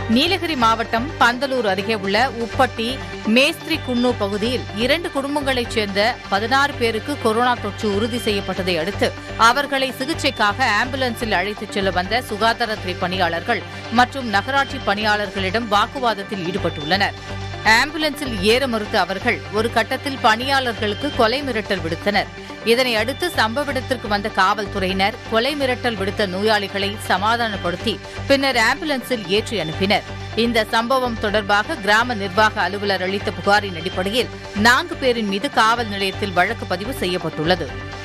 நீலகிரி மாவட்டம் பந்தலூர் அருகே உள்ள உப்பட்டி மேஸ்திரி குன்னு பகுதியில் 2 குடும்பங்களைச் சேர்ந்த 16 பேருக்கு கொரோனா தொற்று உறுதி செய்யப்பட்டதை அடுத்து அவர்களை சிகிச்சைக்காக ஆம்புலன்ஸில் அழைத்துச் செல்ல வந்த சுகாதாரத்துறை பணியாளர்கள் மற்றும் நகராட்சி பணியாளர்களிடம் வாக்குவாதத்தில் ஈடுபட்டுள்ளனர். ஆம்புலன்ஸில் ஏற மறுத்த அவர்கள் ஒரு கட்டத்தில் பணியாளர்களுக்கு கொலை மிரட்டல் விடுத்தனர். இதனை அடுத்து சம்பவ இடத்திற்கு வந்த காவல்துறையினர் கொலை மிரட்டல் விடுத்த நோயாளிகளை சமாதானப்படுத்தி பின்னர் ஆம்புலன்ஸில் ஏற்றி அனுப்பினர். இந்த சம்பவம் தொடர்பாக கிராம நிர்வாக அலுவலர் அளித்த புகாரின் அடிப்படையில் 4 பேரின் மீது காவல் நிலையத்தில் வழக்கு பதிவு செய்யப்பட்டுள்ளது.